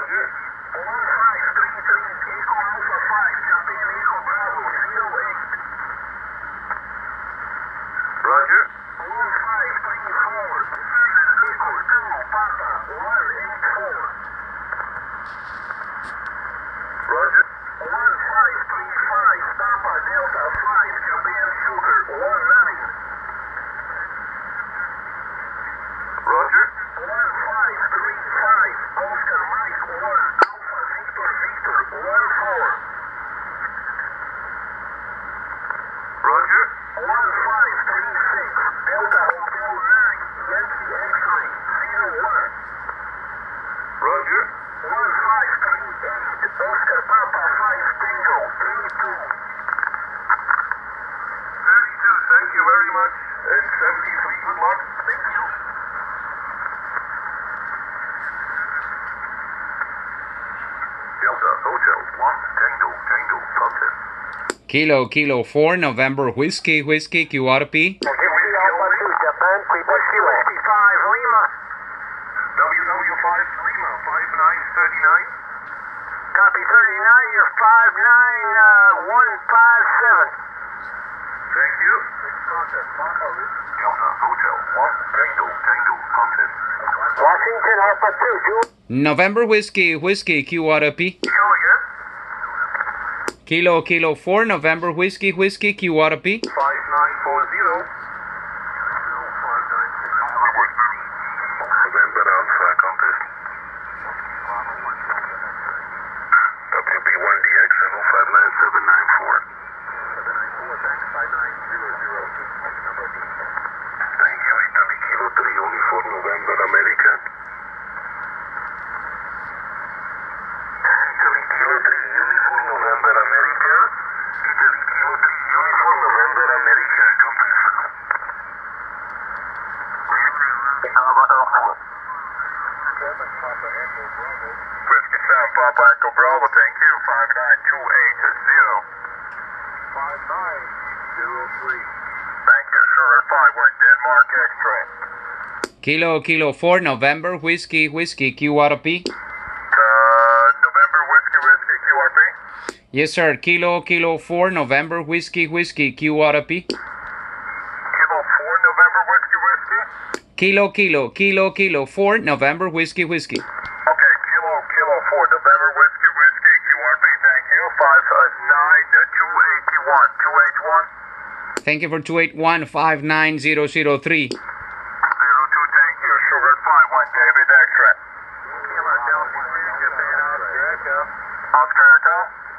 Roger. 1533 Echo Alpha 5, Japan Echo Bravo 08. Roger. 1534 Echo 2 Papa 184. Roger. 1535 Papa Delta 5, Japan Sugar 19. Roger. 1535 Oscar Mike 1 Alpha Victor Victor 14. Roger. 1536 Delta Hotel 9 Yankee X-Ray 01. Roger. 1538 Oscar Papa 5 Tango 32. 32, thank you very much. And 73, good luck. Thank you. Delta Hotel 1 Tango Tango Contact. Kilo 4 November Whiskey QRP. Japan, Whiskey 55 Lima. WW5 Lima 5939. Copy 39, you're 59157. Thank you. Delta Hotel 1 Tango Tango Contact. Washington Alpha 2, November Whiskey QRP. Show again. Kilo 4 November Whiskey QRP. 5940. November Alpha Contest. WB1DX and 059794. Thank you. Italy Kilo 3 Uniform November America. Italy Kilo 3 Uniform November America. Italy Kilo 3 Uniform November America. Compass. Whiskey 7 Papa Echo Bravo, thank you. 59280. 5903. Thank you. Sugar 5 1 Denmark X-Ray. Kilo 4 November Whiskey QRP. November Whiskey QRP. Yes, sir. Kilo 4 November Whiskey QRP. Kilo 4 November Whiskey. Kilo 4 November Whiskey. Okay, Kilo 4 November Whiskey QRP, thank you. 59281. 281. Thank you for 281-59003. 02, thank you. Sugar 5 1 David X-Ray. Oscar Echo.